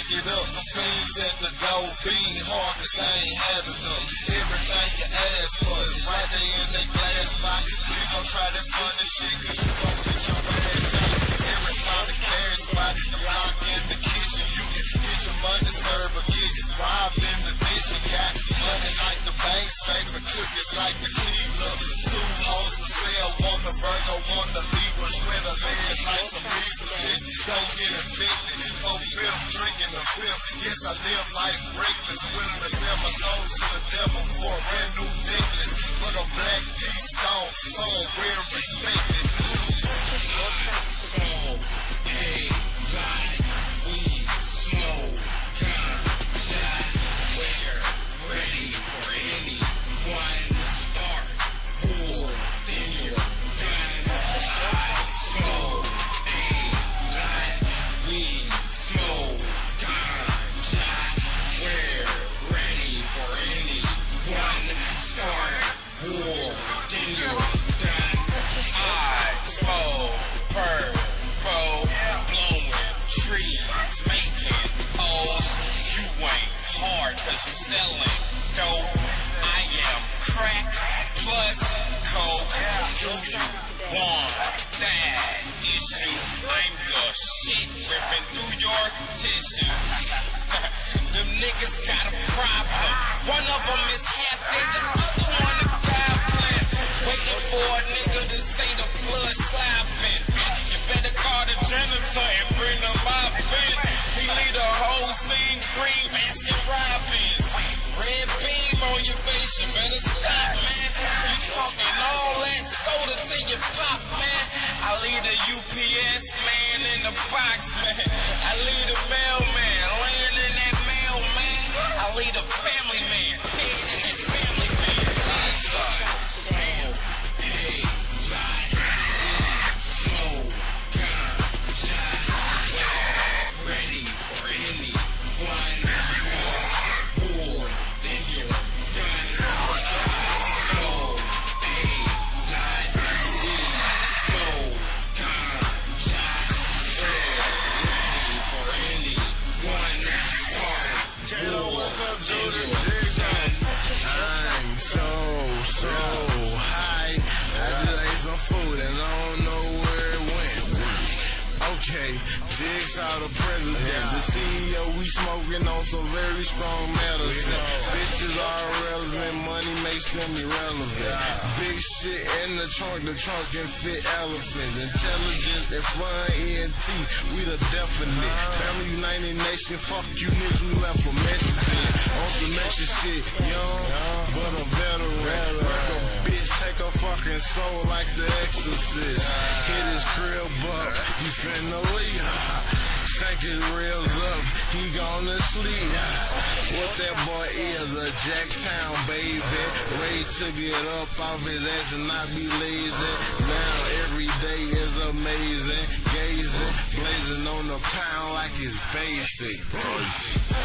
stack it up. Fiends at the door, being hard, cause they ain't had enough. Everything you ask for is right there in that glass box. Please don't try that funny shit, cause you gon' get your ass shot. Every spot the cash spot, the block in the kitchen. You can get your money served or get robbed in the dish. You got money like the bank safe, the cookies like the Cleveland. Two hoes for sale, one the Virgo, one the Libra. Swear the legs like some measles. Just don't get infected. 4/5, drinking the fifth. Yes, I live life reckless, willing to sell my soul to the devil for a brand new necklace. But a black piece stone, so I'm well respected. Hey, like weed, smoke, gunshot. We're ready for anyone. Start war, then you're done. I smoke, hey, like weed, smoke, gunshot. We're ready for anyone. Start war, then you're done. I smoke, purple, blowing trees, making O's. You ain't hard cause you selling dope. I am crack plus coke. Do you want that issue? I'm the shit ripping through your tissue. Them niggas got a problem. One of them is half dead, the other one a goblin. Waiting for a nigga to say the blood slapping. You better call the janitor and bring him up in. He lead the whole scene green, Baskin Robbins. Red beam on your face, you better stop, man. You talking all that soda till you pop, man. I lead a UPS man in the box, man. I lead a mailman laying in that mail, man. I lead a family man dead in that family man. Hey, like, smoke, gunshot. We're ready for anyone. War, then you're done. Smoke, hey, like, smoke, gunshot. We're ready for anyone. War, What's up, then Jordan? you're done. I'm so high. I just ate some food and I don't know where it went. Okay, Jigsaw the president, the CEO, we smoking on some very strong medicine. Bitches are irrelevant, money makes them irrelevant. Big shit in the trunk can fit elephants. Intelligence and fun, ENT, we the definite. Family United Nation, fuck you niggas, we left for Mexican. On some extra shit, young, but a veteran. Work a bitch, take a fucking soul like the exorcist. Hit his crib up, you finna leave. Shank his rails up, he gone to sleep. What that boy is, a Jacktown baby. Ready to get up off his ass and not be lazy. Now every day is amazing. Gazing, blazing on the pound like it's basic.